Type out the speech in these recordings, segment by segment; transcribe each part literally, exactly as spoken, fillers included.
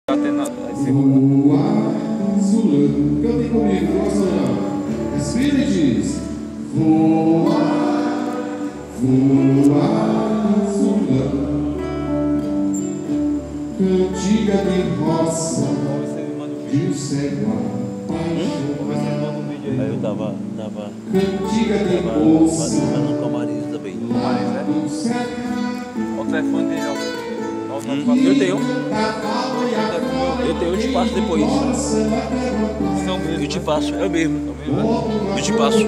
Voar azulando. Cantem comigo, voz azulando. Respira e diz: voar, voar azulando. Cantiga de roça, de um cego apaixonado. Aí eu tava, tava, Cantiga de tava moça, falando com a Marisa também. lá do cercado. Olha o telefone dele, ó. Hum, eu tenho. Eu tenho, eu te passo depois. Eu te passo, é o mesmo. Eu te passo.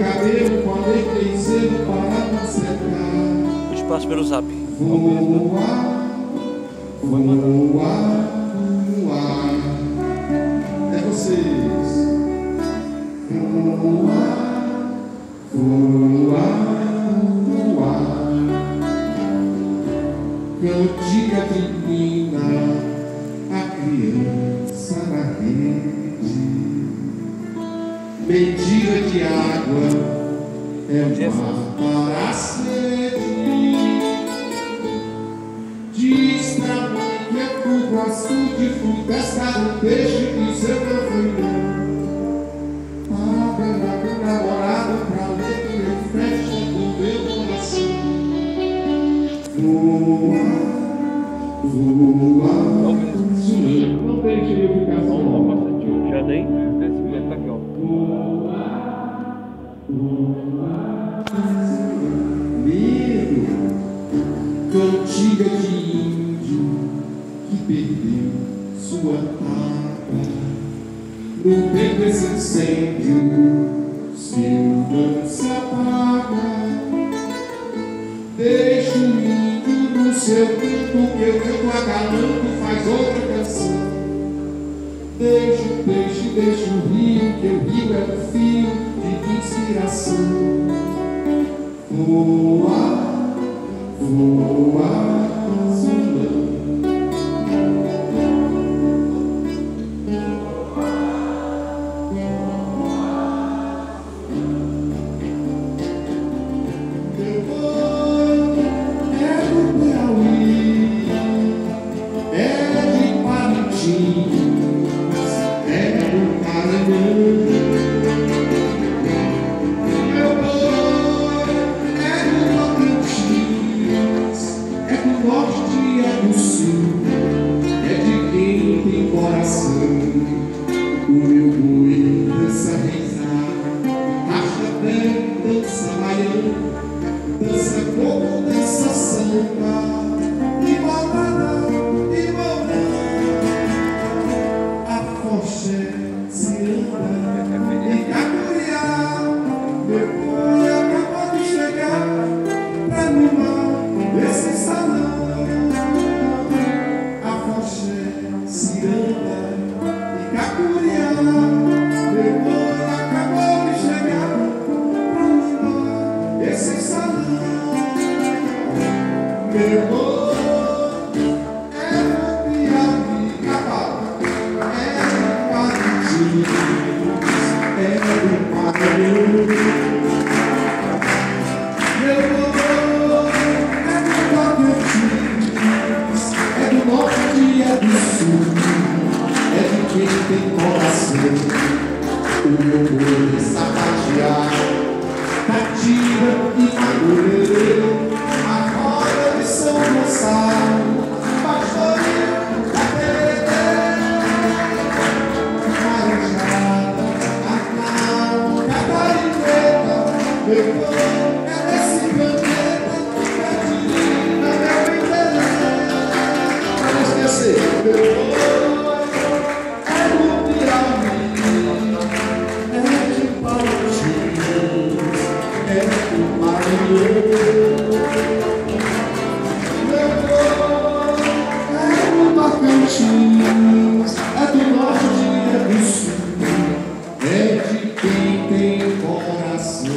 Eu te passo pelo zap. Voar, voar, voar. É vocês. Voar, voar, voar. Cantiga divina, a criança na rede. Mendiga de água, é o mar para a sede. Diz pra mãe que é cubaçu de fui pescar um peixe que seu não foi não. Ah, pegar com o namorado pra ler que eu fecho do meu coração. Voar, voar, zulando. Não deixe eu ficar só. Já dei? Esse bilhete tá aqui, ó. Voar, voar, medo. Cantiga de índio que perdeu sua tapa no meio desse incêndio, seu dança apaga. Deixa o índio no seu canto, que eu canto agalando faz outra canção. Deixa o peixe, deixa o rio, que o rio é um fio de inspiração. Voar, voar, zulando. Meu boi é do Piauí, é de Parintins, é do Maranhão. Meu boi é do Tocantins, é do norte, é do sul, é de quem tem coração. O meu boi dança rezar, racha bem, dança baiano, dança como dança samba, e balada, e balada. A foché se anda, e cacuriá, meu boi acabou de chegar pra animar esse salão. A foché se anda, e cacuriá, meu boi acabou de chegar pra animar esse salão. Meu boi é do Piauí, cavalo, é do Parintins, é do Maranhão. Meu boi é do Tocantins, é do norte, é do sul, é de quem tem coração. O meu boi é sapatear, cativa e madureira, a roda de São Gonçalo, pastoreio da Tererê, marejada, Arnaldo, Catarineta. Meu boi é desse planeta, Catarina, meu interesse. Pra não esquecer, meu boi é do Piauí, é de Parintins, é do Maranhão. Meu boi é do Tocantins, é do norte, é do sul, é de quem tem coração.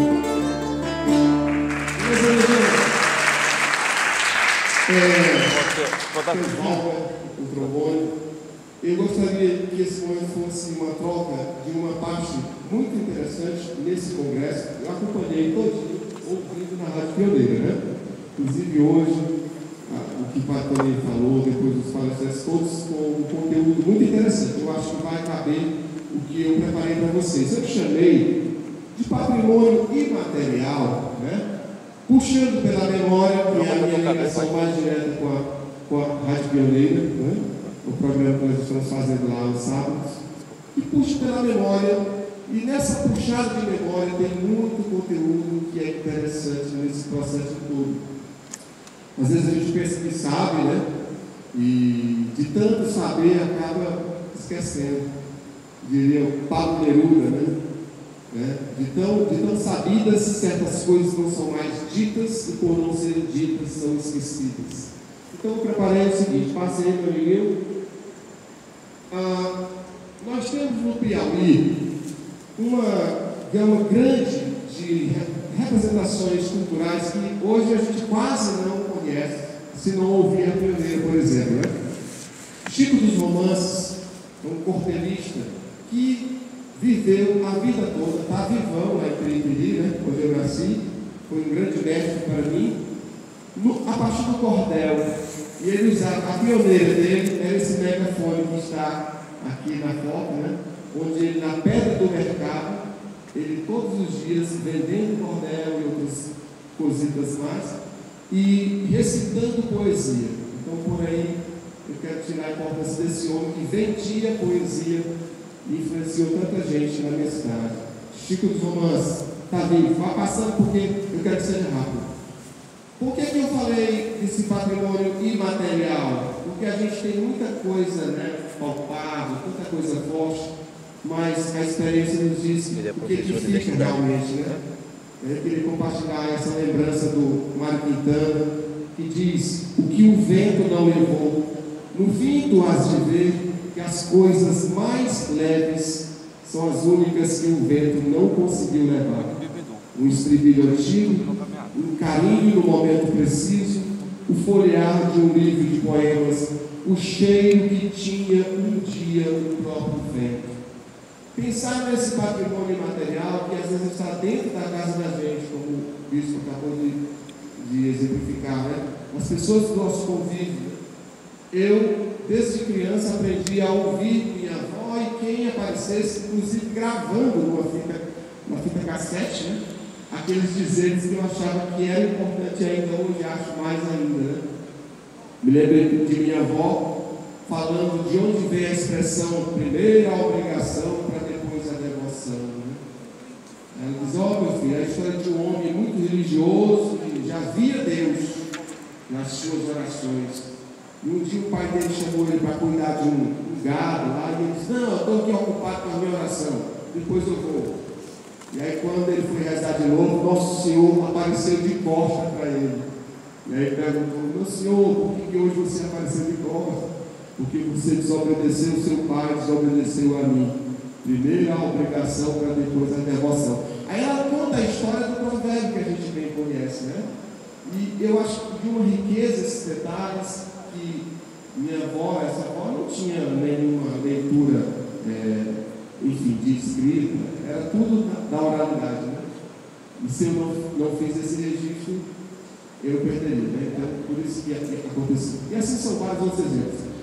É, o trombone. Eu gostaria que esse momento fosse uma troca de uma parte muito interessante nesse congresso. Eu acompanhei todinho, ouvindo na Rádio Pioneira, né? Inclusive hoje, a, o que o Patoni falou, depois dos palestrantes, todos com um conteúdo conteúdo muito interessante. Eu acho que vai caber o que eu preparei para vocês. Eu chamei de patrimônio imaterial, né? Puxando pela memória, que é a minha ligação mais direta com a, com a Rádio Pioneira, né? O programa que nós estamos fazendo lá aos sábados. E puxo pela memória. E nessa puxada de memória tem muito conteúdo que é interessante nesse processo todo. Às vezes a gente pensa que sabe, né? E de tanto saber acaba esquecendo. Diria o Pablo Neruda, né? né? De, tão, de tão sabidas, certas coisas não são mais ditas e por não serem ditas são esquecidas. Então eu preparei o seguinte, passei meu amigo. Ah, nós temos no Piauí uma gama grande de representações culturais que hoje a gente quase não conhece, se não ouvir a Pioneira, por exemplo. Né? Chico dos Romances, um cortelista que viveu a vida toda, está vivão lá em Piripiri, né? Onde eu nasci, foi um grande mestre para mim, no, a partir do cordel. E ele usava, a pioneira dele era esse megafone que está aqui na foto, né? Onde ele, na pedra do mercado, ele todos os dias vendendo cordel e outras cositas mais, e recitando poesia. Então, por aí, eu quero tirar a importância desse homem que vendia poesia e influenciou tanta gente na minha cidade. Chico dos Romances, está vivo, vai passando porque eu quero que seja rápido. Por que, que eu falei desse patrimônio imaterial? Porque a gente tem muita coisa, né, palpável, tanta coisa forte, mas a experiência nos diz o que edifica realmente, né? Eu queria compartilhar essa lembrança do Mário Quintana, que diz: o que o vento não levou, no fim tu has de ver que as coisas mais leves são as únicas que o vento não conseguiu levar. Um estribilho antigo, um carinho no momento preciso, o folhear de um livro de poemas, o cheiro que tinha um dia o próprio vento. Pensar nesse patrimônio imaterial que às vezes está dentro da casa da gente, como o bispo acabou de, de exemplificar, né? As pessoas do nosso convívio. Eu, desde criança, aprendi a ouvir minha avó e quem aparecesse, inclusive gravando numa fita, uma fita cassete, né? Aqueles dizeres que eu achava que era importante ainda, hoje acho mais ainda, né? Me lembro de minha avó falando de onde vem a expressão primeiro a obrigação para depois a devoção, né? Ela diz: ó, oh, meu filho, a história de um homem muito religioso que já via Deus nas suas orações. E um dia o pai dele chamou ele para cuidar de um, um gado lá, e ele disse: não, eu estou aqui ocupado com a minha oração, depois eu vou. E aí quando ele foi rezar de novo, Nosso Senhor apareceu de costa para ele. E aí perguntou: meu senhor, por que, que hoje você apareceu de costa? Porque você desobedeceu o seu pai, desobedeceu a mim. Primeiro a obrigação para depois a devoção. Aí ela conta a história do provérbio que a gente bem conhece, né? E eu acho que de uma riqueza esses detalhes, que minha avó, essa avó não tinha nenhuma leitura, é, enfim, de escrita, era tudo da oralidade, né? E se eu não, não fiz esse registro, eu perderia, né? Então, por isso que aconteceu. E assim são vários outros exemplos.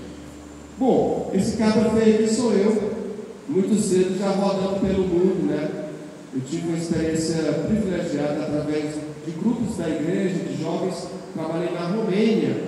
Bom, esse cara feio aqui sou eu, muito cedo já rodando pelo mundo, né? Eu tive uma experiência privilegiada através de grupos da igreja, de jovens. Trabalhei na Romênia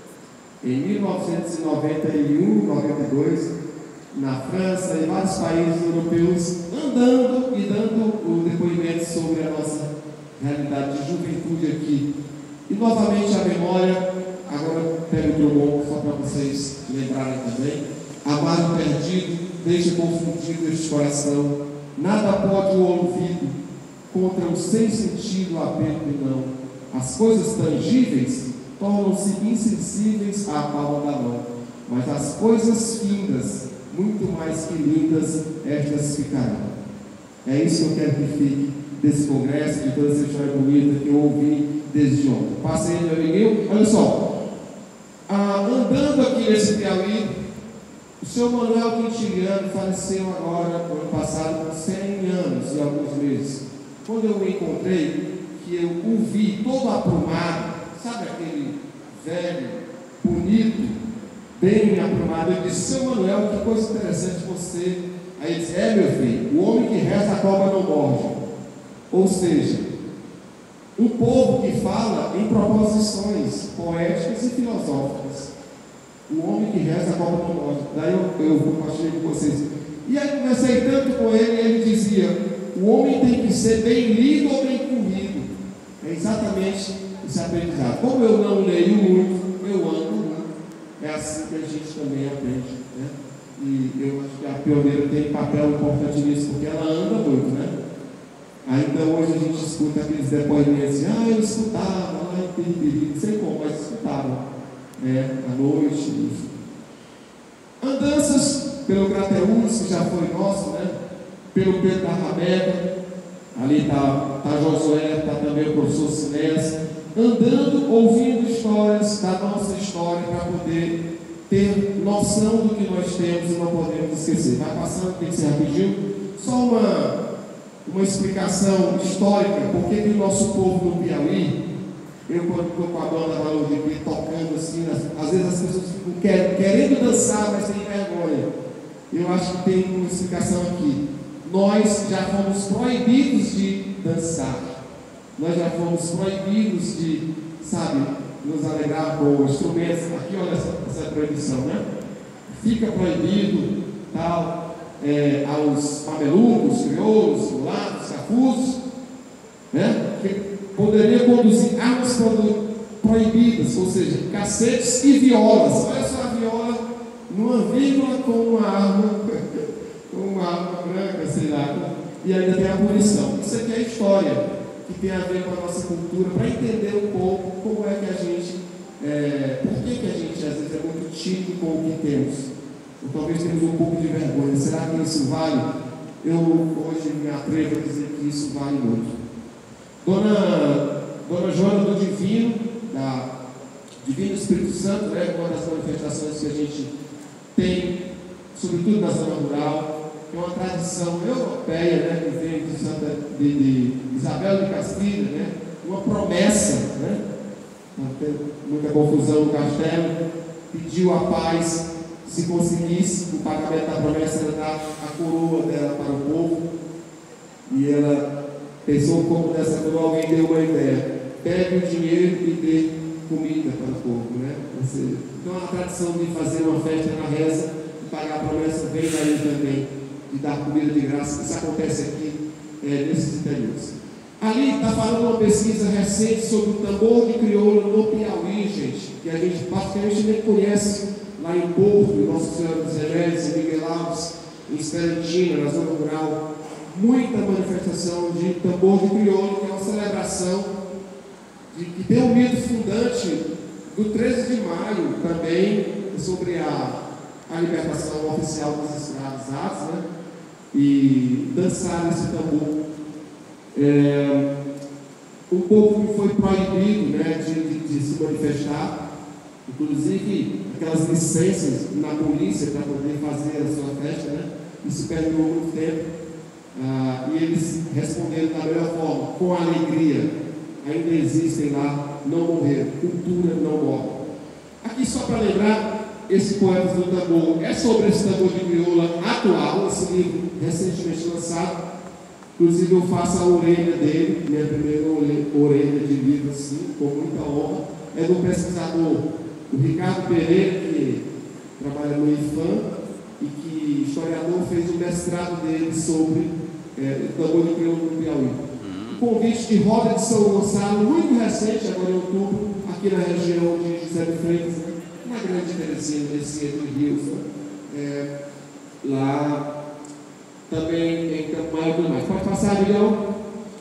em mil novecentos e noventa e um, noventa e dois, na França, em vários países europeus, andando e dando o depoimento sobre a nossa realidade de juventude aqui. E novamente a memória, agora pego o trombone só para vocês lembrarem também. Amado perdido, deixa confundido este coração. Nada pode o ouvido contra o sem sentido apelo do não. As coisas tangíveis tornam-se insensíveis à palma da mão, mas as coisas findas, muito mais que lindas, estas ficarão. É isso que eu quero que fique desse congresso, de toda essa história bonita que eu ouvi desde ontem. Passei, meu amiguinho, olha só, ah, andando aqui nesse Piauí, o senhor Manuel Quintiliano faleceu agora, no ano passado, com cem anos e alguns meses. Quando eu o encontrei, que eu o vi todo aprumado, sabe aquele velho, bonito, bem aprimado. Ele disse: seu Manuel, que coisa interessante você. Aí ele disse: é, meu filho, o homem que reza a cobra não morde. Ou seja, um povo que fala em proposições poéticas e filosóficas. O homem que reza a cobra não morde. Daí eu, eu compartilhei com vocês. E aí conversei tanto com ele, e ele dizia: o homem tem que ser bem lido ou bem comido. É exatamente esse aprendizado. Como eu não leio muito, eu ando, né? É assim que a gente também aprende, né? E eu acho que a pioneira tem papel importante nisso, porque ela anda muito, né? Ainda hoje a gente escuta aqueles depoimentos assim: ah, eu escutava lá em Piripiri, não sei como, mas escutava, né? À noite, enfim. Andanças pelo Crateús, que já foi nosso, né? Pelo Pedro da Rabeca, ali está tá Josué, está também o professor Sinés, andando, ouvindo histórias da nossa história, para poder ter noção do que nós temos e não podemos esquecer. Vai passando, tem que ser rapidinho. Só uma, uma explicação histórica: por que o nosso povo no Piauí, eu quando estou com a banda Valor de Cristo tocando assim, às vezes as pessoas ficam quer, querendo dançar, mas tem vergonha. Eu acho que tem uma explicação aqui. Nós já fomos proibidos de dançar, nós já fomos proibidos de, sabe, nos alegrar com instrumentos. Aqui, olha essa, essa proibição, né? Fica proibido, tal, é, aos mamelucos, crioulos, mulatos, cafuzos, né? Que poderia conduzir armas proibidas, ou seja, cacetes e violas. Olha só a viola numa vírgula com uma arma, com uma arma branca, sei lá, e ainda tem a punição. Isso aqui é história, que tem a ver com a nossa cultura, para entender um pouco como é que a gente, é, por que, que a gente às vezes é muito tímido com o que temos, ou talvez temos um pouco de vergonha. Será que isso vale? Eu hoje me atrevo a dizer que isso vale muito. Dona, Dona Joana do Divino, da Divino Espírito Santo, né, uma das manifestações que a gente tem, sobretudo na zona rural, é uma tradição europeia, né, que vem de, Santa, de, de Isabel de Castilha, né, uma promessa, né, não tem muita confusão no castelo, pediu a paz, se conseguisse o pagamento da promessa, ela dar a coroa dela para o povo, e ela pensou como dessa coroa. Alguém deu uma ideia: pegue o dinheiro e dê comida para o povo, né? Então a tradição de fazer uma festa na reza e pagar a promessa vem daí também, de dar comida de graça. Isso acontece aqui, é, nesses interiores. Ali está falando uma pesquisa recente sobre o tambor de crioula no Piauí, gente, que a gente praticamente nem conhece lá em Porto, em Nossa Senhora dos Remédios, em Miguel Alves, em Esperantina, na zona rural. Muita manifestação de tambor de crioula, que é uma celebração de, que tem um mito fundante do treze de maio também, sobre a, a libertação oficial dos escravizados, né? E dançar esse tambor. É, um povo que foi proibido, né, de, de, de se manifestar, inclusive aquelas licenças na polícia para poder fazer a sua festa, né? Isso perdeu muito tempo. Ah, e eles responderam da melhor forma: com alegria, ainda existem lá, não morreram, cultura não morre. Aqui só para lembrar, esse Poemas do Tambor é sobre esse tambor de crioula atual, esse livro recentemente lançado. Inclusive eu faço a orelha dele, minha primeira orelha de livro, assim, com muita honra. É do pesquisador, o Ricardo Pereira, que trabalha no I F A M, e que historiador, fez o mestrado dele sobre é, o tambor de crioula no Piauí. O convite de Roda de São Gonçalo, muito recente, agora em outubro, aqui na região de José de Freitas, né? Uma grande Teresina, descia de Rios, né? É, lá também em Campo Maior e tudo mais. Pode passar, Miguel?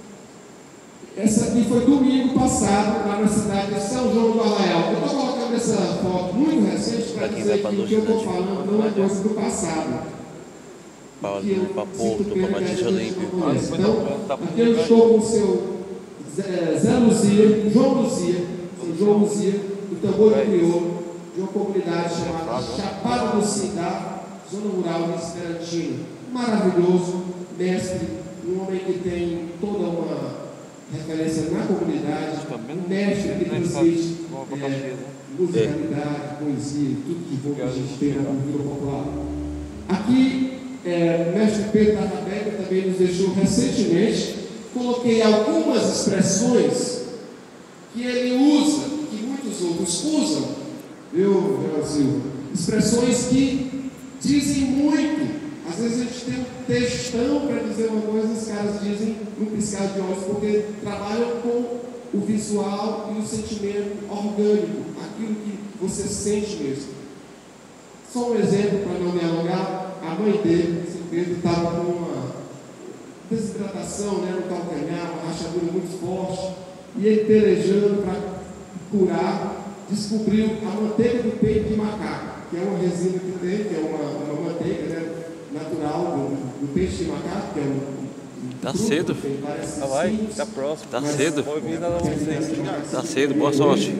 Essa aqui foi domingo passado, lá na cidade de São João do Arraial. Eu estou colocando essa foto muito recente para dizer que o que eu estou falando não é coisa do passado. Paulo, Que eu para sinto Porto, pena para que a Batista gente não Olímpico. conhece. Então, aqui eu estou com o seu Zé, Zé Luzia, João Luzia, o João Luzia, do tambor de crioula, de uma comunidade chamada Chapada do Cindá, zona rural de Esperantina. Maravilhoso, mestre, um homem que tem toda uma referência na comunidade, um mestre que transmite é, musicalidade, poesia, tudo que bom que a gente tem na cultura popular. Aqui, é, o mestre Pedro da Rabeca também nos deixou recentemente. Coloquei algumas expressões que ele usa, que muitos outros usam, viu, Brasil? Expressões que dizem muito. Às vezes a gente tem um textão para dizer uma coisa, os caras dizem num piscar de olhos, porque trabalham com o visual e o sentimento orgânico, aquilo que você sente mesmo. Só um exemplo para não me alongar: a mãe dele, esse Pedro, estava com uma desidratação, né, no calcanhar, uma rachadura muito forte, e ele pelejando para curar, descobriu a manteiga do peito de macaco, que é uma resina que tem, que é uma, uma manteiga, né, natural do, do peixe de macaco, que é um. Tá fruto, cedo. Tá, vai, tá próximo. Tá cedo. Vou vir na vocês. Tá cedo, boa sorte.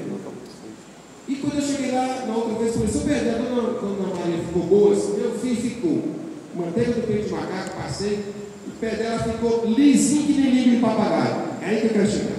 E quando eu cheguei lá, na outra vez, eu falei: se eu perder, a dona, dona Maria ficou boa, assim, meu filho ficou. Manteiga do peito de macaco, passei, o pé dela ficou lisinho que nem língua de papagaio. É aí que eu quero chegar.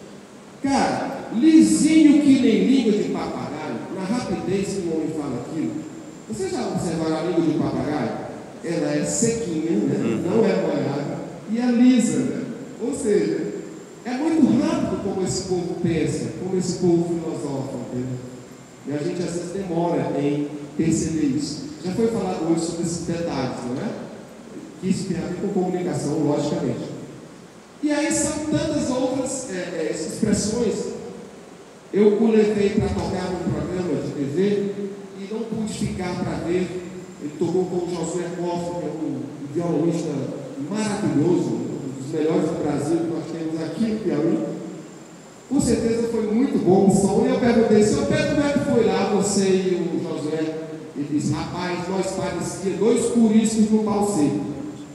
Cara, lisinho que nem língua de papagaio, na rapidez que o homem fala aquilo. Você já observaram a língua de papagaio? Ela é sequinha, né? Não é molhada, e é lisa, né? Ou seja, é muito rápido como esse povo pensa, como esse povo filosofa, entendeu? E a gente às vezes demora em perceber isso. Já foi falado hoje sobre esses detalhes, não é? Que isso tem a ver com comunicação, logicamente. E aí são tantas outras é, é, expressões. Eu o levei para tocar num programa de T V e não pude ficar para ver. Ele tocou com o Josué Costa, que é um violonista maravilhoso, um dos melhores do Brasil que nós temos aqui no Piauí. Com certeza foi muito bom o som. E eu perguntei: seu Pedro, como é que foi lá, você e o Josué? Ele disse: rapaz, nós parecia dois curiscos no pau seco.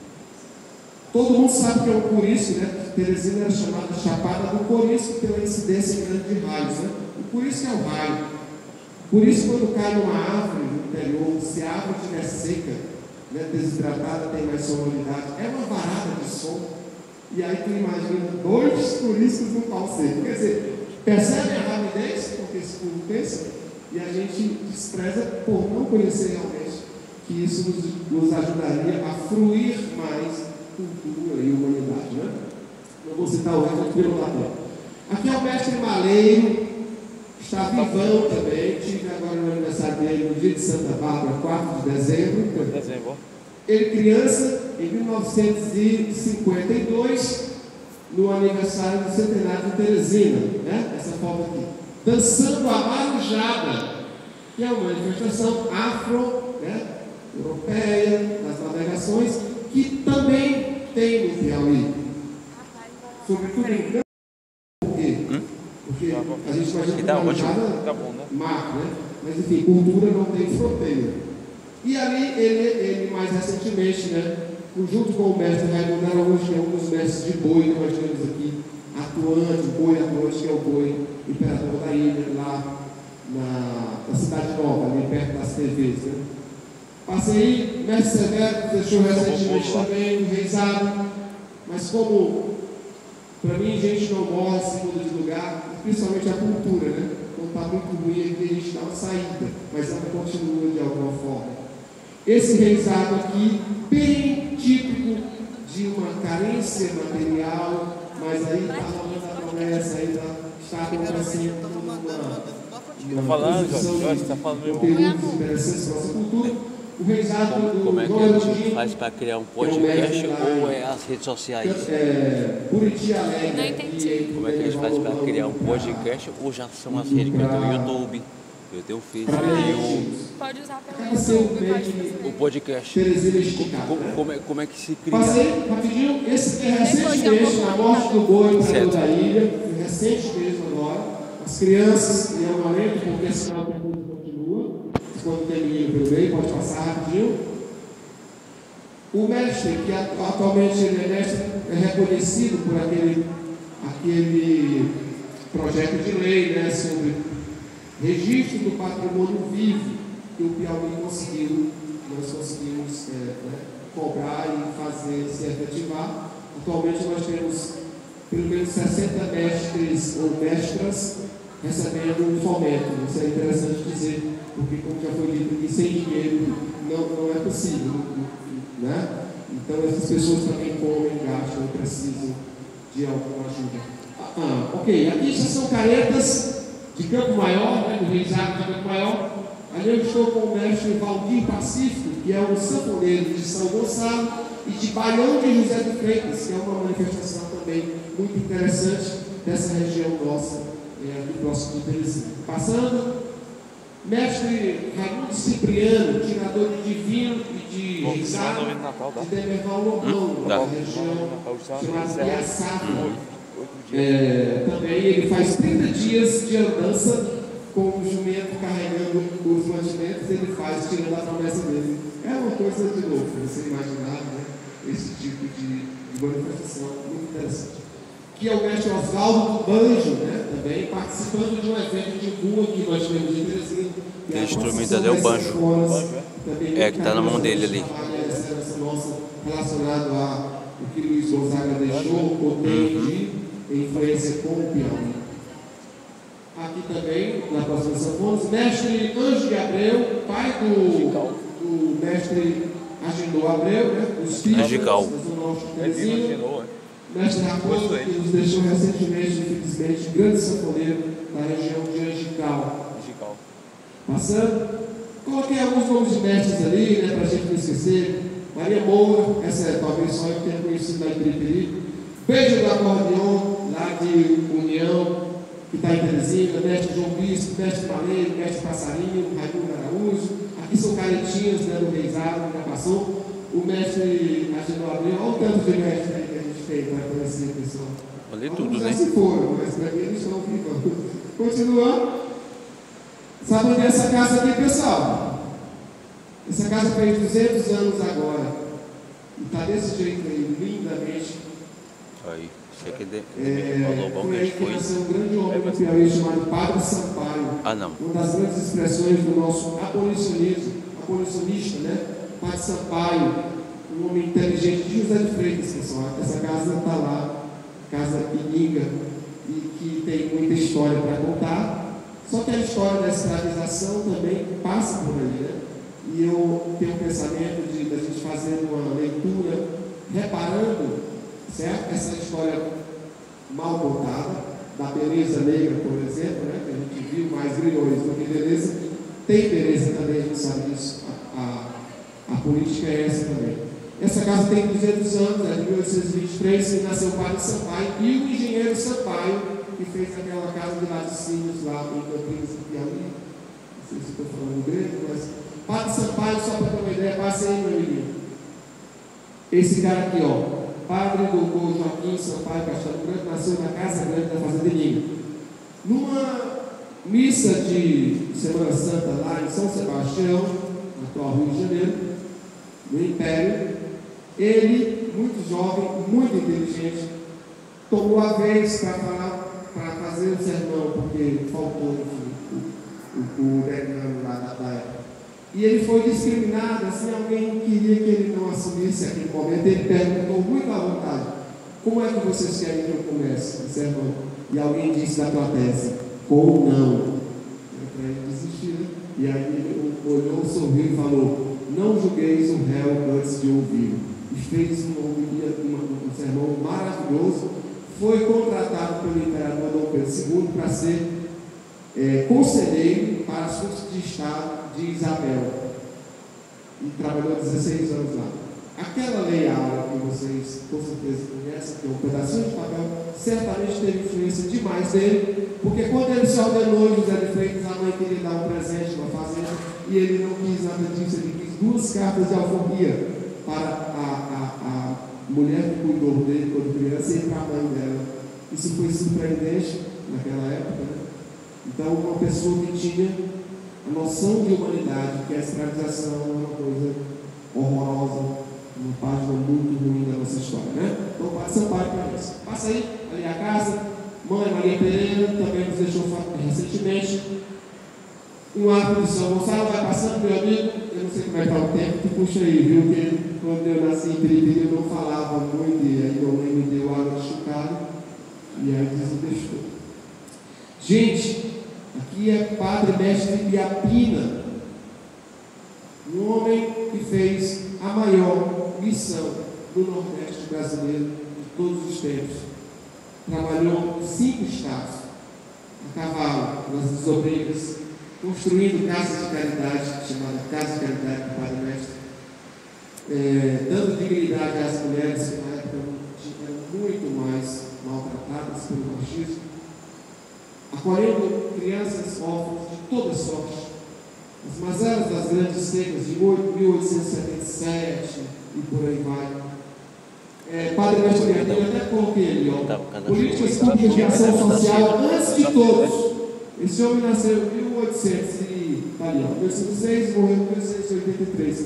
Todo mundo sabe que é um curisco, né? Teresina era chamada de Chapada do Corisco pela incidência grande de raios, né? O curisco é o raio. Por isso, quando cai numa árvore no interior, se a árvore estiver seca, né, desidratada, tem mais sonoridade, é uma varada de som. E aí tu imagina dois turistas no pau seco. Quer dizer, percebe a rapidez porque esse povo pensa? E a gente despreza por não conhecer realmente que isso nos, nos ajudaria a fruir mais cultura e humanidade, né? Eu vou citar o resto pelo lado. Aqui é o mestre Maleiro. Está vivão também. Tive agora no aniversário dele, no dia de Santa Bárbara, quatro de dezembro. Dezembro. Ele criança, em mil novecentos e cinquenta e dois, no aniversário do centenário de Teresina, né? Essa foto aqui. Dançando a marujada, que é uma manifestação afro, né? Europeia, das navegações, que também tem no Piauí. Sobretudo em Campo. Por quê? Porque a gente imagina que a marujada tá bom, né? marca, né? Mas enfim, cultura não tem fronteira. E ali, ele, ele mais recentemente, né, junto com o mestre Raimundo Araújo, que é um dos mestres de boi que nós temos aqui, atuante, o boi atuante, que é o boi imperador da ilha, lá na, na Cidade Nova, ali perto das T Vs. Né? Passei aí, o mestre Severo deixou recentemente também o reizado, mas como para mim gente não morre, se muda de lugar, principalmente a cultura, né? Quando está muito ruim aqui, a gente dá uma saída, mas ela continua de alguma forma. Esse reizado aqui, bem típico de uma carência material, mas aí está rolando a promessa, ainda está acontecendo uma, uma falando, posição Jorge, de está falando, meu conteúdos interessantes para a nossa cultura. O reizado Como, do como é que João a gente Elodinho, faz para criar um que é um podcast mestre lá ou em- é as redes sociais? é, Buriti Alegre. Não entendi. e- Como é que a gente faz para criar um podcast ou já são as redes? Eu tenho o YouTube, eu tenho o Facebook, eu tenho Pode usar pelo Acaba sendo YouTube, meio pode que o fazer. podcast. Teresina esticada, Como, né? como é, como é que se cria? Passei rapidinho, esse que é recentemente, na morte do boi imperador da ilha, recente mesmo agora. As crianças, e é uma lenta, porque senão o pergunta continua. Quando tem menino pelo meio, pode passar rapidinho. O mestre, que atu- atualmente ele é mestre, é reconhecido por aquele, aquele projeto de lei, né, sobre registro do patrimônio vivo que o Piauí conseguiu, nós conseguimos é, né, cobrar e fazer se efetivar. Atualmente nós temos pelo menos sessenta mestres ou mestras recebendo um fomento. Isso é interessante dizer, porque, como já foi dito aqui, sem dinheiro não, não é possível, né? Então, essas pessoas também comem, gastam e precisam de alguma ajuda. Ah, ok, aqui já são caretas de Campo Maior, né, do Reisado de Campo Maior. Ali eu estou com o mestre Valdir Pacífico, que é um sanfoneiro de São Gonçalo, e de Baião de José de Freitas, que é uma manifestação também muito interessante dessa região nossa, é, aqui próximo de Teresina. Passando, mestre Raimundo Cipriano, tirador de divino e de Reisado, de Demerval Lobão, Hum, da tá. região chamada Piaçá. É, também ele faz trinta dias de andança com o jumento carregando os mantimentos, ele faz tirando a promessa dele. É uma coisa de novo, você imaginar, né, esse tipo de, de manifestação muito interessante. Que é o mestre Oswaldo do Banjo, né, também participando de um evento de rua que nós temos em Teresina. Aquele instrumento ali é o banjo. É, que está na mão dele ali. Essa nossa relacionado a o que Luiz Gonzaga deixou, ou tem de influência com o piano. Aqui também, na próxima sanfonas, mestre Anjo de Abreu, pai do, do mestre Agenor Abreu, né, dos filhos Angical. da Zona Norte de Teresina. Mestre Raposo, que nos deixou recentemente, infelizmente, grande sanfoneiro da região de Angical. Passando, coloquei alguns nomes de mestres ali, né, para a gente não esquecer. Maria Moura, essa é talvez só eu tenha conhecido da Piripiri. Beijo do acordeon, lá de União, que está em Teresina. Mestre João Bispo, mestre Maleiro, mestre Passarinho, Raimundo Araújo. Aqui são caretinhas, né, do Reisado, já passou. O mestre Agenor Abreu, olha o tanto de mestre aí que a gente tem para conhecer a pessoa. Olhei Alguns tudo, já né? se foram, mas para mim eles estão vivos. Continuando. Sabe onde é essa casa aqui, pessoal? Essa casa fez duzentos anos agora. E está desse jeito aí, lindamente. Aí, isso aqui de, É, falou bom que foi a aí gente que foi. nasceu um grande homem no Piauí chamado Padre Sampaio. Ah, não. Uma das grandes expressões do nosso abolicionismo, abolicionista, né? Padre Sampaio, um homem inteligente de José de Freitas, pessoal. Essa casa está lá, casa Ininga, e que tem muita história para contar. Só que a história da escravização também passa por ali, né? E eu tenho um pensamento de, de a gente fazer uma leitura, reparando, certo? Essa história mal contada, da beleza negra, por exemplo, né? Que a gente viu mais grilhões do que beleza. Tem beleza também, a gente sabe disso. A, a, a política é essa também. Essa casa tem duzentos anos, é de mil oitocentos e vinte e três, que nasceu o Padre Sampaio e o engenheiro Sampaio, que fez aquela casa de laticínios lá em Campinas, em Piauí. Não sei se estou falando grego, mas Padre Sampaio, só para ter uma ideia, passa aí, meu menino. Esse cara aqui, ó, Padre doutor Joaquim Sampaio Castelo Branco, nasceu na Casa Grande da Fazenda Ninho. Numa missa de Semana Santa lá em São Sebastião, no atual Rio de Janeiro, no Império, ele, muito jovem, muito inteligente, tomou a vez para falar, para fazer o sermão, porque faltou, enfim, o, o, o decano lá da, da época. E ele foi discriminado, assim, alguém queria que ele não assumisse aquele momento. Ele perguntou muito à vontade: como é que vocês querem que eu comece o sermão? E alguém disse da plateia: com não. Para ele desistir, né? E aí ele olhou, sorriu e falou: não julgueis o réu antes de ouvir. E fez um, um, um sermão maravilhoso. Foi contratado pelo imperador Dom Pedro segundo para ser é, conselheiro para assuntos de Estado de Isabel. E trabalhou dezesseis anos lá. Aquela lei áurea que vocês com certeza conhecem, que é um pedacinho de papel, certamente teve influência demais dele, porque quando ele se ordenou José de Freitas, a mãe queria dar um presente, uma fazenda, e ele não quis nada disso, ele quis duas cartas de alforria para a, a, a mulher que cuidou dele quando criança e para a mãe dela. Isso foi surpreendente naquela época, né? Então, uma pessoa que tinha a noção de humanidade, que a escravização é uma coisa horrorosa, uma página muito ruim da nossa história, né? Então, passa Sampaio para isso. Passa aí, ali a casa. Mãe Maria Pereira também nos deixou recentemente um arco de São Gonçalo. Vai passando, meu amigo. Eu não sei como é que está o tempo, tu puxa aí, viu? Porque quando eu nasci em Piripiri eu não falava muito, e aí minha mãe me deu água de chocalho, e aí desinvestiu. Gente, que é padre mestre Biapina, um homem que fez a maior missão do Nordeste brasileiro de todos os tempos. Trabalhou em cinco estados, a cavalo, nas desobreiras, construindo casas de caridade, chamada Casa de Caridade do Padre Mestre, é, dando dignidade às mulheres que na época eram muito mais maltratadas pelo machismo, acolhendo crianças órfãs de toda sorte. As mazelas das grandes secas de mil oitocentos e setenta e sete e por aí vai. É, Padre Mestre Biapina, eu até coloquei ali, ó, políticas públicas de ação social antes de todos. Esse homem nasceu em mil e oitocentos e tá ali, ó, mil oitocentos e seis, morreu em mil oitocentos e oitenta e três.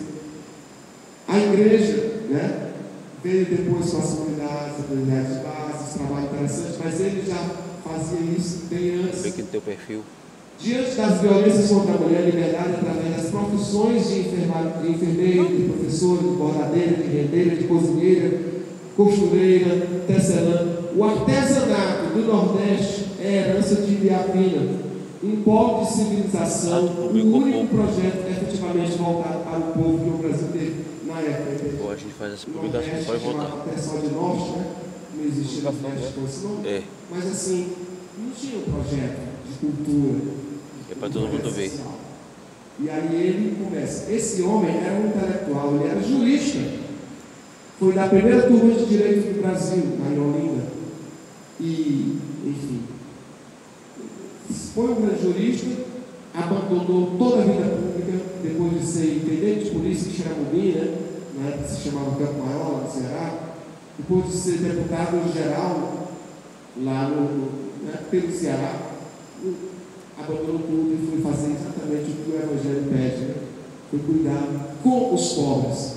A igreja, né, veio depois com as comunidades, as comunidades de base, trabalho interessante, mas ele já fazia isso bem antes. Vê aqui no teu perfil. Diante das violências contra a mulher, liberdade através das profissões de, enferma, de enfermeira, de professora, de bordadeira, de rendeira, de cozinheira, costureira, tecelã. O artesanato do Nordeste é herança de Biapina, um polo de civilização, um único projeto efetivamente voltado para o povo que o Brasil teve na época. Ou a gente faz essa publicação, pode voltar. O pessoal de Norte, né? Não existia Nordeste com esse nome, É. mas assim, não tinha um projeto de cultura. É para todo mundo ver. E aí ele começa. Esse homem era um intelectual, ele era jurista. Foi da primeira turma de direito do Brasil, na Olinda. E, enfim, foi um grande jurista, abandonou toda a vida pública, depois de ser intendente de polícia em Xeramobim, né? Na época se chamava Campo Maior, lá no Ceará. Depois de ser deputado geral, lá no, né, pelo Ceará, abandonou tudo e foi fazer exatamente o que o Evangelho pede, né? Foi cuidar com os pobres.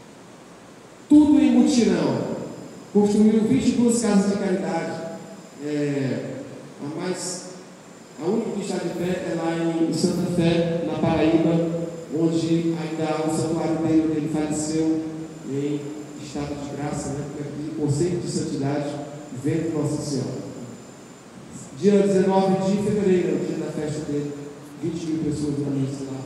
Tudo em mutirão. Construiu vinte e duas casas de caridade. É, a, mais, a única que está de pé é lá em Santa Fé, na Paraíba, onde ainda há o santuário dele, onde ele faleceu em estado de graça, né? Em conceito de santidade, vendo Nossa Senhora. Dia dezenove de fevereiro, o dia da festa dele, vinte mil pessoas na missa lá,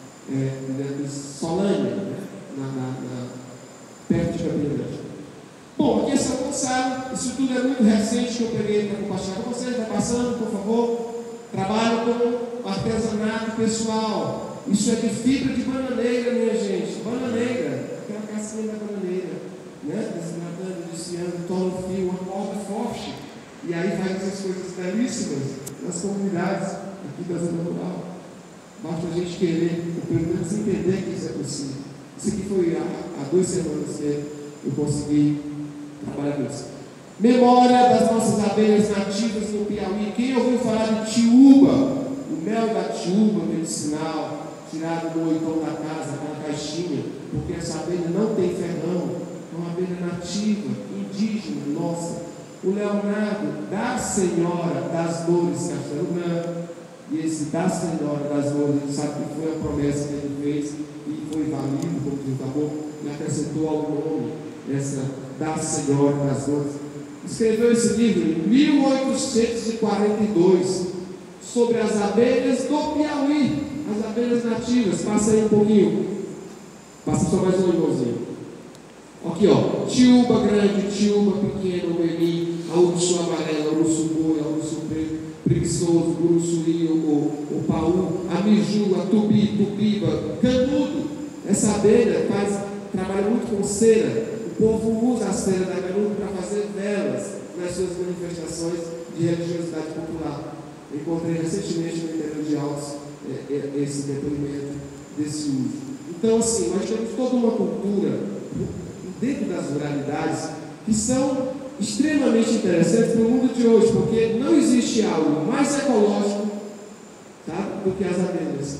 é, Solânia, né? na, na, na, perto de Campina Grande. Bom, aqui é São Gonçalo, isso tudo é muito recente que eu peguei para compartilhar com vocês. Vai passando, por favor. Trabalho com artesanato pessoal. Isso é de fibra de bananeira, minha gente. Bananeira, aquela casquinha da bananeira, né? Desnatando, desfiando, torna o fio, uma corda forte. E aí faz essas coisas belíssimas nas comunidades aqui da zona rural. Basta a gente querer, ou pelo menos entender que isso é possível. Isso aqui foi há, há duas semanas que eu consegui trabalhar com isso. Memória das nossas abelhas nativas no Piauí. Quem ouviu falar de tiúba? O mel da tiúba medicinal, tirado do oitão da casa, aquela caixinha, porque essa abelha não tem ferrão, é uma abelha nativa, indígena, nossa. O Leonardo, da Senhora das Dores Castelo Branco, e esse da Senhora das Dores, ele sabe que foi a promessa que ele fez e foi válido, como diz o caboclo, e acrescentou ao nome essa da Senhora das Dores. Escreveu esse livro em mil oitocentos e quarenta e dois sobre as abelhas do Piauí, as abelhas nativas. Passa aí um pouquinho, passa só mais um irmãozinho. Aqui, ó, tiúba grande, tiúba pequeno, melim, a urso amarela, urso boi, a urso preto, preguiçoso, uruçuí, o, o paú, a miju, a tubi, tubiba, canudo. Essa abelha faz, trabalha muito com cera. O povo usa a cera da canudo para fazer velas nas suas manifestações de religiosidade popular. Encontrei recentemente no interior de Altos é, é, esse depoimento desse uso. Então, assim, nós temos toda uma cultura dentro das ruralidades que são extremamente interessantes no mundo de hoje, porque não existe algo mais ecológico, sabe, do que as abelhas.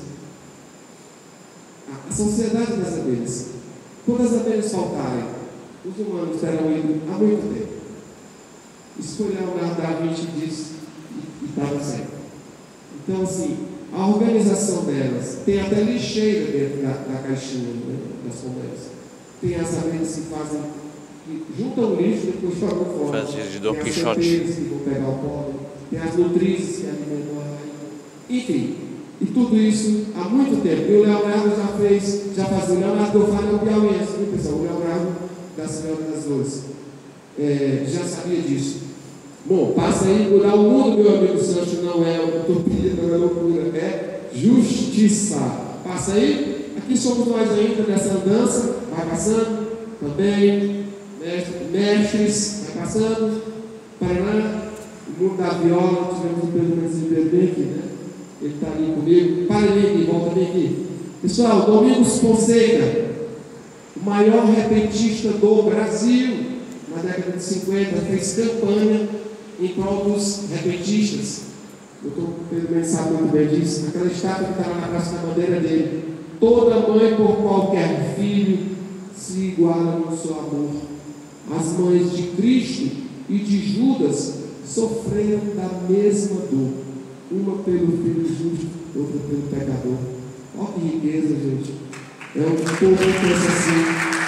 A sociedade das abelhas. Quando as abelhas faltarem, os humanos terão ido há muito tempo. Isso foi Leonardo da Vinci disse e estava certo. Então, assim, a organização delas tem até lixeira dentro da, da caixinha, né, das conversas. Tem as abelhas que fazem, que juntam o lixo e depois jogam fora. Faz de Don Tem as Quixote. centelhas que vão pegar o pólen. Tem as nutrizes que alimentam a rainha. Enfim, e tudo isso há muito tempo. E o Leonardo já fez, já fazia. O Leonardo que eu falo é o piauiense, viu, pessoal? O Leonardo da Senhora das Dores. É, já sabia disso. Bom, passa aí, mudar o mundo, meu amigo Sancho, não é utopia, não é loucura, é justiça. Passa aí, aqui somos nós ainda nessa andança, vai passando, também, mestres, vai passando, Paraná, o mundo da viola, tivemos o Pedro Mendes bem aqui, né? Ele está ali comigo, para ali aqui, volta bem aqui. Pessoal, Domingos Fonseca, o maior repentista do Brasil, na década de cinquenta, fez campanha em prol dos repentistas. O doutor Pedro Mendes sabe muito bem disso. Aquela estátua que está lá na Praça da Bandeira dele. Toda mãe por qualquer filho se iguala no seu amor. As mães de Cristo e de Judas sofreram da mesma dor. Uma pelo filho justo, outra pelo pecador. Olha que riqueza, gente. É um povo que pensa assim.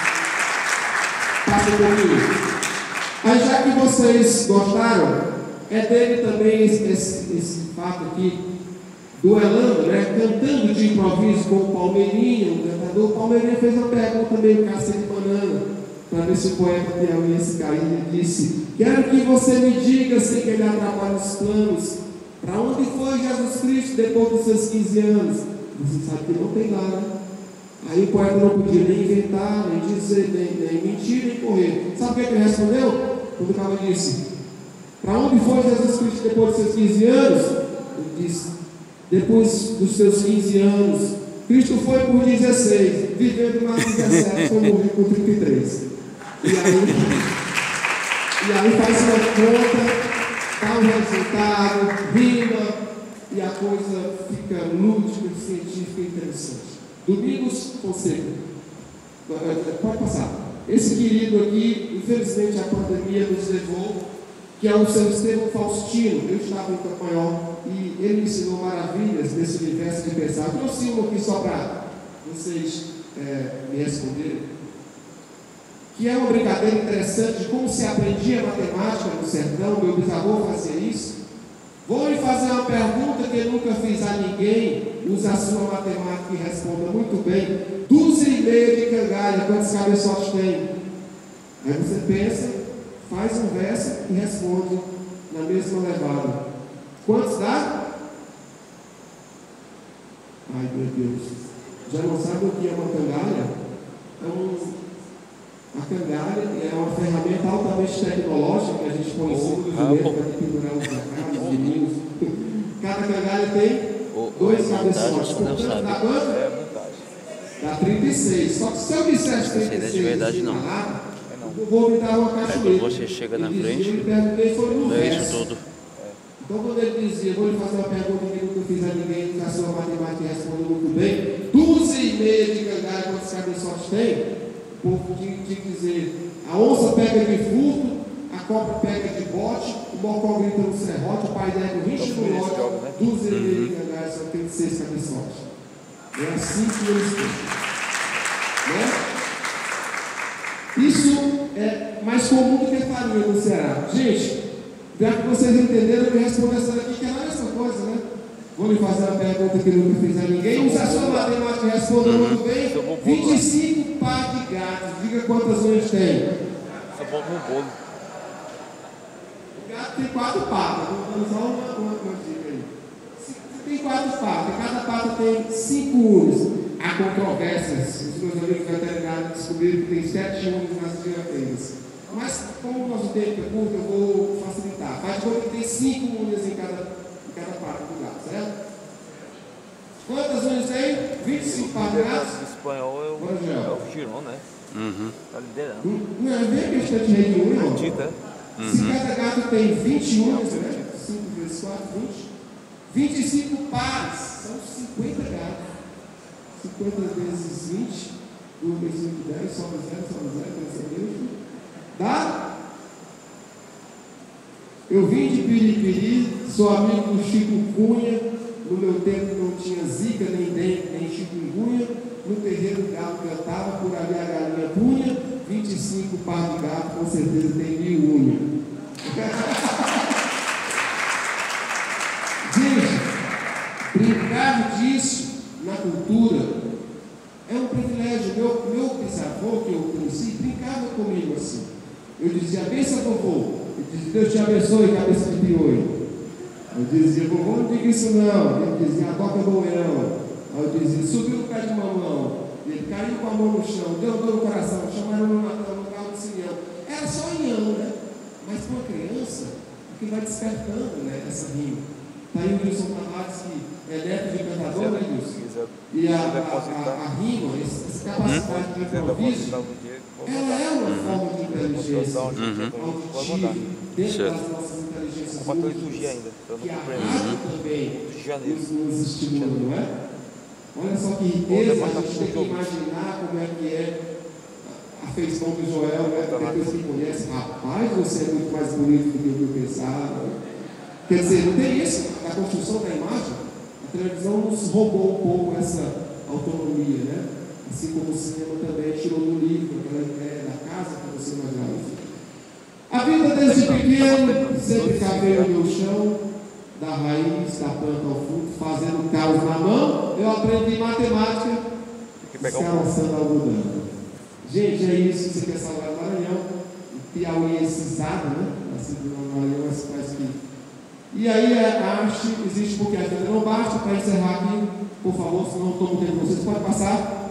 Passa comigo. Mas já que vocês gostaram, é dele também esse, esse, esse fato aqui, duelando, né? Cantando de improviso com o Palmeirinha, o cantador. O Palmeirinha fez uma pergunta meio cacete de banana, para ver se o poeta piauiense caiu. Ele disse: quero que você me diga, sem que ele atrapalhe os planos, para onde foi Jesus Cristo depois dos seus quinze anos? Você sabe que não tem lá, né? Aí o poeta não podia nem inventar, nem dizer, nem, nem mentir, nem correr. Sabe o que ele respondeu? Quando o cara disse: para onde foi Jesus Cristo depois dos seus quinze anos? Ele disse: depois dos seus quinze anos, Cristo foi por dezesseis, vivendo mais dezessete, foi morrer com trinta e três. E aí, e aí faz uma conta, dá um resultado, rima, e a coisa fica lúdica, científica e interessante. Domingos Fonseca, pode passar. Esse querido aqui, infelizmente a pandemia nos levou, que é o seu Estevão Faustino. Eu estava em Campanhol e ele me ensinou maravilhas desse universo de pensar. Eu trouxe um aqui só para vocês é, me responderem, que é uma brincadeira interessante de como se aprendia matemática no sertão. Meu bisavô fazia isso. Vou lhe fazer uma pergunta que eu nunca fiz a ninguém. Use a sua matemática e responda muito bem. Dúzia e meia de cangalha, quantos cabeçotes tem? Aí você pensa, faz um verso e responde na mesma levada. Quantos dá? Ai, meu Deus. Já não sabe o que é uma cangalha? É um... A cangalha é uma ferramenta altamente tecnológica que a gente põe em cima do joelho para pendurar os acados, os meninos. Cada cangalha tem dois cabeçotes. Portanto, dá quanto? Dá trinta e seis. Só que se eu dissesse trinta e seis, de verdade não. Nada, eu vou me dar uma cachoeira. Aí quando você chega na frente, não é isso tudo. Então, quando ele dizia: vou lhe fazer uma pergunta que nunca fiz a ninguém, a sua matemática responde muito bem, dúzia e meia de cangalha, quantos cabeçotes tem? O povo tinha que dizer: a onça pega de furto, a cobra pega de bote, o mocó grita no serrote, o pai dela rinche no lote, dúzia e meia de cangalha, só tem seis cabeçotes. É assim que eles têm. Né? Isso é mais comum do que farinha no Ceará. Gente, já que vocês entenderam, eu me respondo essa daqui, que é a mesma coisa, né? Vou lhe fazer uma pergunta que nunca fiz a ninguém. Usa a sua matemática e responda muito bem. vinte e cinco par de gatos. Diga quantas unhas tem. Só bom com bolo. O gato tem quatro patas. Vou usar uma, uma, uma dica aí. Tem quatro patas. Cada pata tem cinco unhas. Há controvérsias. Os meus amigos veterinários descobriram que tem sete unhas nas dianeiras. Mas, como o nosso tempo é curto, eu vou facilitar. Faz de conta que tem cinco unhas em cada, em cada pata do gato, certo? Quantas unhas tem? vinte e cinco pares de gatos? O espanhol é o, é o Giron, né? Uhum. Tá liderando. Não é bem questão de rede de unha, não. Acredita, é? Se cada gato tem vinte unhas, né? cinco vezes quatro, vinte. vinte e cinco pares. São cinquenta gatos. cinquenta vezes vinte. duas vezes cinco, dez. Sobra zero, sobra zero. Pensa mesmo. Dá? Eu vim de Piripiri, sou amigo do Chico Cunha. No meu tempo não tinha zika, nem dengue, nem chikungunya. No terreiro o galo cantava, por ali a galinha punha. vinte e cinco par de gato, com certeza tem mil unha. Gente, cultura, é um privilégio. Meu, meu bisavô, que eu conheci, brincava comigo assim. Eu dizia, benção, vovô. Ele dizia, Deus te abençoe, cabeça de piolho. Eu dizia, vovô, não diga isso não. Ele dizia, toca boião. Eu dizia, subiu no pé de mamão. Ele caiu com a mão no chão, deu dor no coração, chamaram no Natal, no carro do cinhão. Era só inhão, né? Mas para uma criança, o que vai despertando, né, essa rima. Está aí o Wilson Tavares, que é neto de cantador, né, Wilson? E a, a, a, a rima, essa capacidade de improviso, ela é uma forma de inteligência auditiva, dentro das nossas inteligências únicas, que a rádio também nos, nos estimula, não é? Olha só que riqueza, a gente tem que imaginar como é que é a feição do Joel, né? Depois que conhece, rapaz, você é muito mais bonito do que eu pensava. Quer dizer, não tem isso, a construção da imagem. A televisão nos roubou um pouco essa autonomia, né? Assim como o cinema também tirou do livro, aquela ideia da casa que você imaginava. A vida desde pequeno, sempre cabelo no chão, da raiz, da planta ao fundo, fazendo caos na mão. Eu aprendi matemática, escaraçando algodão. Gente, é isso. Você quer salvar o Maranhão, piauiencisado, né? Assim, do Maranhão, mas quase que. E aí a arte existe porque a vida não basta. Para encerrar aqui, por favor, senão não estou muito tempo, vocês podem passar.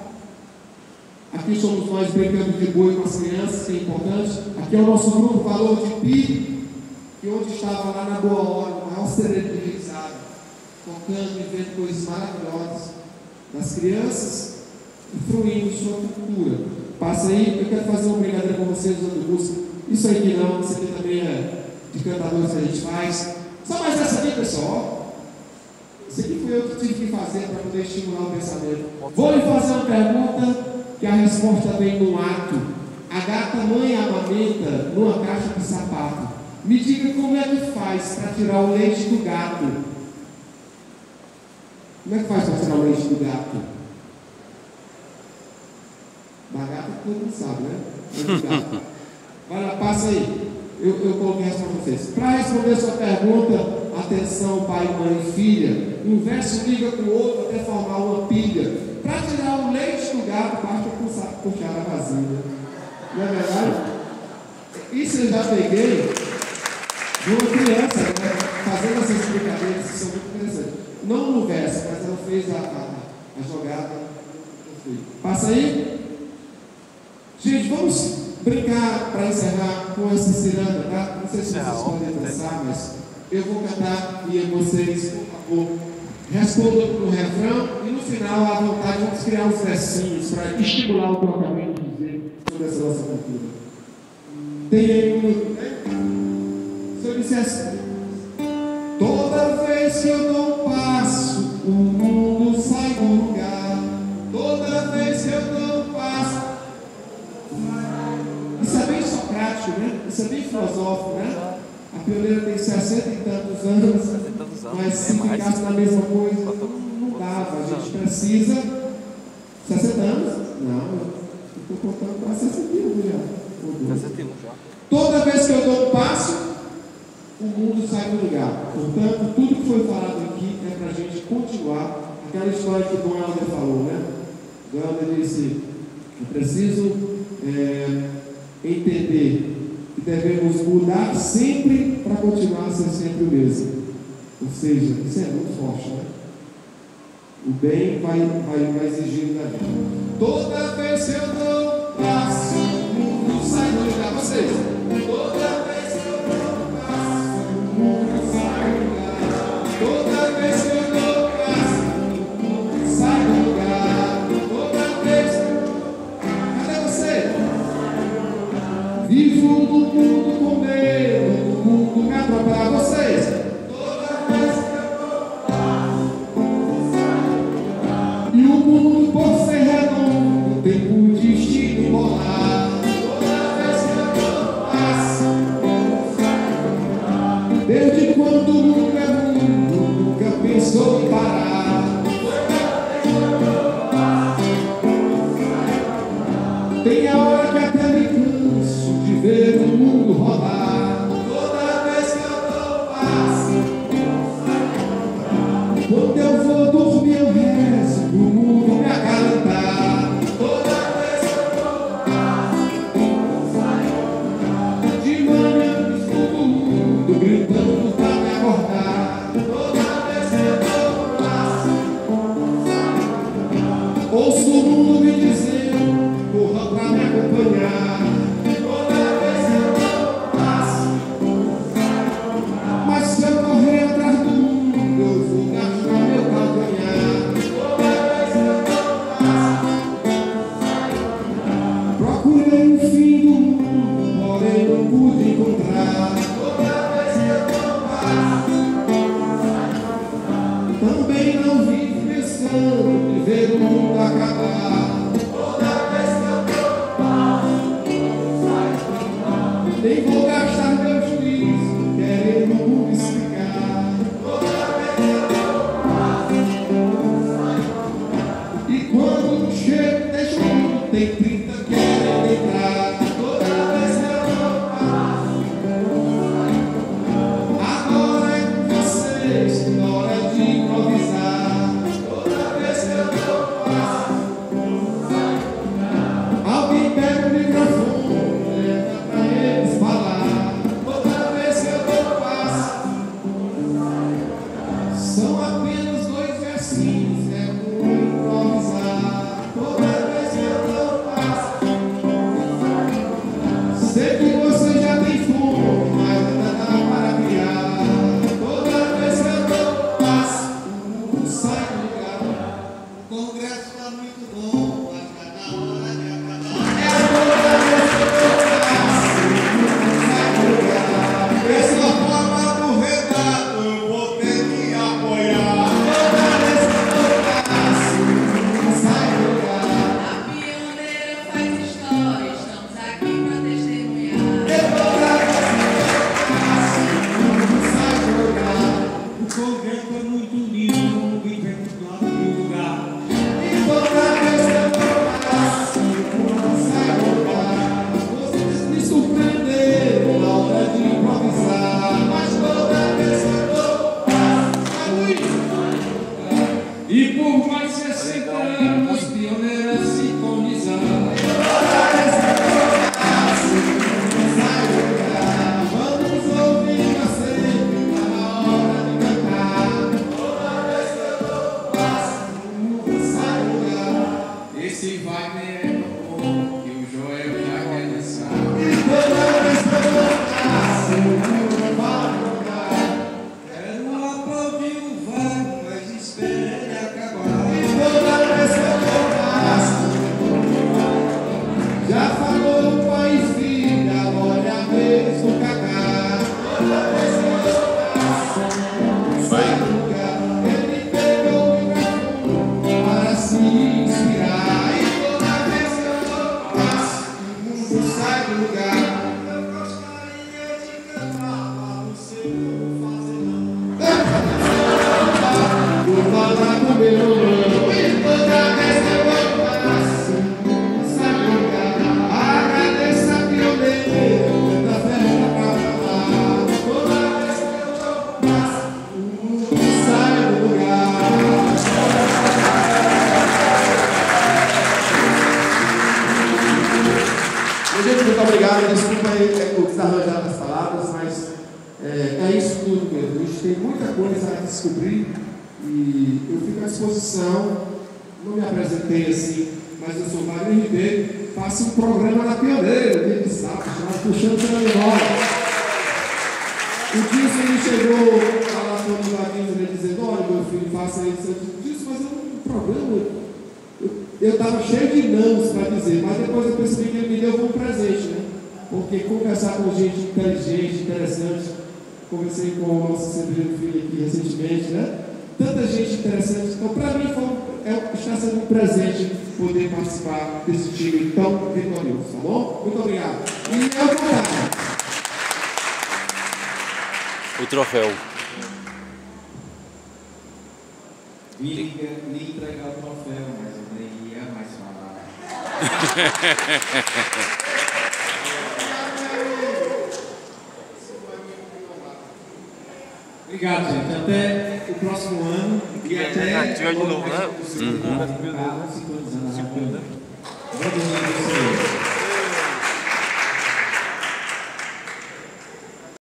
Aqui somos nós brincando de boi com as crianças, que é importante. Aqui é o nosso grupo Valor de Pi, que onde estava lá na Boa Hora, o maior celebrizado, tocando e vendo coisas maravilhosas das crianças e fruindo sua cultura. Passa aí, eu quero fazer uma brincadeira com vocês usando música. Isso aqui não, isso aqui também é de cantadores que a gente faz. Só mais essa aqui, pessoal. Isso aqui fui eu que tive que fazer para poder estimular o pensamento. Vou lhe fazer uma pergunta que a resposta vem no ato. A gata mãe amamenta numa caixa de sapato. Me diga como é que faz para tirar o leite do gato. Como é que faz para tirar o leite do gato? Da gata todo mundo sabe, né? Do gato. Vai lá, passa aí. Eu, eu coloquei essa para vocês. Para responder sua pergunta, atenção, pai, mãe e filha. Um verso liga com o outro até formar uma pilha. Para tirar o leite do gato, basta puxar, puxar a vasilha. Não é verdade? Isso eu já peguei de uma criança, né, fazendo essas brincadeiras que são muito interessantes. Não no verso, mas ela fez a, a, a jogada. Passa aí. Gente, vamos brincar para encerrar com essa ciranda, tá? Não sei se vocês podem dançar, mas eu vou cantar e vocês, por favor, respondam no refrão e no final, à vontade, vamos criar uns versinhos para estimular o que eu acabei de dizer sobre essa nossa cultura. Tem aí um minuto, né? Se eu dissesse assim, toda vez que eu dou um passo, o mundo sai do lugar. Toda vez que eu dou um passo. Isso é bem socrático, né? Isso é bem filosófico, né? A pioneira tem sessenta e tantos anos, mas se ficasse na mesma coisa, não dava. A gente precisa. sessenta anos? Não, eu estou contando para sessenta e um já. sessenta e um já. Toda vez que eu dou um passo, o mundo sai do lugar. Portanto, tudo que foi falado aqui é para a gente continuar aquela história que o Dom Helder falou, né? Dom Helder disse: eu preciso é, entender que devemos mudar sempre para continuar a ser sempre o mesmo. Ou seja, isso é muito forte, né? O bem vai, vai, vai exigindo da gente. Toda vez que eu dou um passo, o mundo sai do lugar. Vocês, toda vez que eu dou um passo, o mundo sai do lugar. Toda vez que eu dou um passo, o mundo sai do lugar. Toda vez que eu dou. Cadê você? Vivo no mundo com medo, no mundo me atropelar. Vocês, e o mundo por ser redondo tem um destino bolado. Toda vez que eu dou passo, desde quando o mundo é mundo, nunca pensou em parar. Toda vez que eu dou passo, tem a hora que até me canso de ver o mundo rodar. Toda vez que eu dou passo, quando eu vou dormir eu rezo pro mundo toda pra me acompanhar. Toda vez que eu dou passo, mas se eu correr atrás do mundo, eu vou gastar meu calcanhar. Toda vez que eu dou passo, procurei o fim do mundo, porém não pude encontrar. Toda vez que eu dou passo, também não vivo pensando em ver o mundo acabar. Toda vez que eu dou passo, nem vou gastar meu juízo querendo o mundo explicar. Toda vez que eu dou passo, e quando chego deixo tudo, tem trinta querem entrar. Toda vez que eu dou passo, agora é com vocês, na hora de improvisar. Toda vez que eu dou passo, alguém pega o microfone, leva pra eles falar. Toda vez que eu dou passo, são apenas dois versinhos, é como improvisar. Toda vez que eu dou passo, sei que você já tem fome, mas ainda dá para criar. Toda vez que eu dou passo, o mundo sai do lugar. O congresso está muito bom, mas está na hora de acabar. Toda vez que eu dou passo, o mundo sai do lugar. Essa forma do redato eu vou ter que apoiar. Toda vez que eu dou passo, o mundo sai do lugar. A pioneira faz história, estamos aqui para testemunhar. Toda vez que eu dou passo, o mundo sai do lugar. O congresso é muito lindo e vem do lado do lugar. Toda vez que eu dou passo, o mundo sai do lugar. Vocês me surpreenderam na hora de improvisar. Mas toda vez que eu dou passo, sai do e por mais sessenta anos, pioneiras sintonizaram. Toda vez que eu dou passo, o mundo sai do lugar. Vamos ouvir sempre, tá na hora de cantar. Toda vez que eu dou passo, o mundo sai do lugar. Esse Wagner é bom, que o Joel já quer dançar. E toda vez que eu dou passo, o mundo vai mudar. Quero aplaudir o Wagner, mas espere ele acabar. E toda vez que eu dou passo, já falou o pai e filha, olha a vez do cacá. Toda vez que eu dou passo, o mundo sai do lugar. Ele pegou o microfone para se inspirar. E toda vez que eu dou passo, o mundo sai do lugar. Eu gostaria de cantar, mas não sei como fazer não. Vou falar com meu irmão. E toda vez que eu dou passo, o mundo sai do lugar. Agradeço a pioneira da festa pra falar. Toda vez que eu dou passo, o mundo sai do lugar. Gente, muito obrigado. Desculpa aí é, o desarranjar das palavras, mas é, é isso tudo mesmo. A gente tem muita coisa a descobrir e eu fico à disposição. Não me apresentei assim, mas eu sou Wagner Ribeiro. Faço um programa na Pioneira, dia de sábado, chamado Puxando Pela Memória. O Dilson ele chegou a lá quando o Wagner né, dizendo: olha, meu filho, faça isso. Eu disse: mas é um programa. Eu estava cheio de nãos para dizer, mas depois eu percebi que ele me deu como presente, né? Porque conversar com gente inteligente, interessante, conversei com o nosso Severino Filho aqui recentemente, né? Tanta gente interessante. Então, para mim, foi, é, está sendo um presente poder participar desse time tão vitorioso, tá bom? Muito obrigado. E é o contrário. O troféu. Vim lhe entregar o troféu, mas eu nem ia mais falar. Obrigado, gente. Até o próximo ano. E até. Tiver de novo, né? Segunda. Segunda. Segunda.